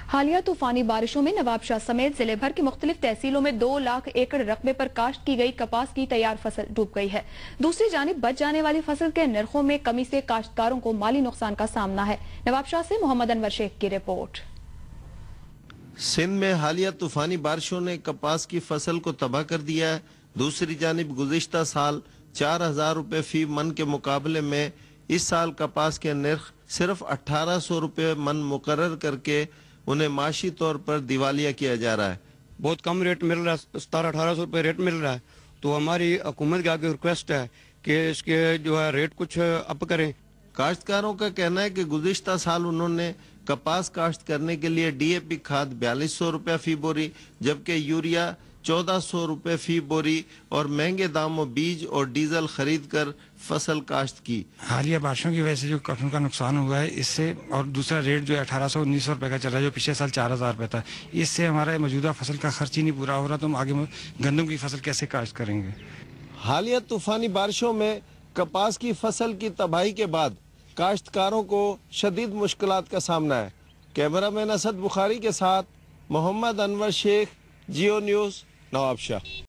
حالیہ طوفانی بارشوں میں نواب شاہ سمیت ضلع بھر کی مختلف تحصیلوں میں 2 لاکھ ایکڑ رقبے پر کاشت کی گئی کپاس کی تیار فصل ڈوب گئی ہے۔ دوسری جانب بچ جانے والی فصل کے نرخوں میں کمی سے کاشتکاروں کو مالی نقصان کا سامنا ہے۔ نواب شاہ سے محمد انور شیخ کی رپورٹ۔ سندھ میں حالیہ طوفانی بارشوں نے کپاس کی فصل کو تباہ کر دیا ہے۔ دوسری جانب گزشتہ سال 4000 روپے فی من کے مقابلے میں اس سال کپاس کے نرخ صرف 1800 روپے من مقرر کر کے انہیں معاشی طور پر دیوالیہ کیا جا رہا ہے۔ بہت کم ریٹ مل رہا ہے، 1700-1800 روپے ریٹ مل رہا ہے، تو ہماری حکومت کے آگے ریکویسٹ ہے کہ اس کے ریٹ کچھ اپ کریں۔ کاشتکاروں کا کہنا ہے کہ گزشتہ سال انہوں نے کپاس کاشت کرنے کے لیے ڈی اے پی کھاد 4200 روپے فی بوری، جبکہ یوریا 1400 روپے فی بوری اور مہنگے داموں بیج اور ڈیزل خرید کر فصل کاشت کی۔ حالیہ بارشوں کی وجہ سے جو فصل کا نقصان ہوا ہے اس سے، اور دوسرا ریٹ جو 1800-1900 روپے کا چل رہا ہے جو پچھلے سال 4000 روپے تھا، اس سے ہمارا موجودہ فصل کا خرچ ہی نہیں پورا ہو رہا، تو ہم آگے گندم کی فصل کیسے کاشت کریں گے؟ حالیہ طوفانی بارشوں میں کپاس کی فصل کی تباہی کے بعد کاشتکاروں کو شدید مشکلات کا سامنا ہے۔ کیمرہ مین اسد بخاری کے ساتھ محمد انور شیخ، جیو نیوز، نواب شاہ۔